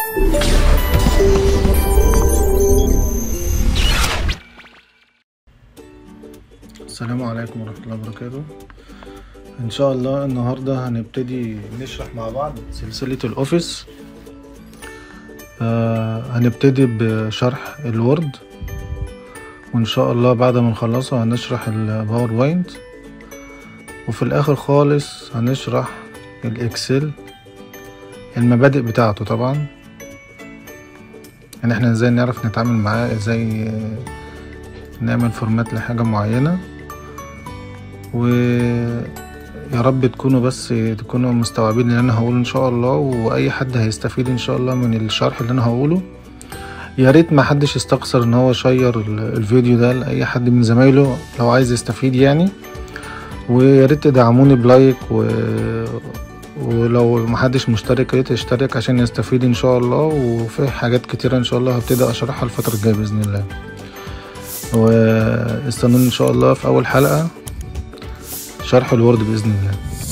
السلام عليكم ورحمة الله وبركاته. ان شاء الله النهاردة هنبتدي نشرح مع بعض سلسلة الاوفيس. هنبتدي بشرح الوورد، وان شاء الله بعد ما نخلصه هنشرح الباوربوينت، وفي الاخر خالص هنشرح الاكسل المبادئ بتاعته طبعا، يعني احنا ازاي نعرف نتعامل معاه، ازاي نعمل فورمات لحاجة معينة. ويا رب تكونوا مستوعبين اللي انا هقوله ان شاء الله، واي حد هيستفيد ان شاء الله من الشرح اللي انا هقوله. يا ريت ما حدش يستقصر ان هو يشير الفيديو ده لاي حد من زمايله لو عايز يستفيد يعني. ويا ريت تدعموني بلايك، ولو ما حدش مشترك يا ريت يشترك عشان يستفيد ان شاء الله. وفي حاجات كتيرة ان شاء الله هبتدي اشرحها الفترة الجاية باذن الله، واستنوني ان شاء الله في اول حلقة شرح الوورد باذن الله.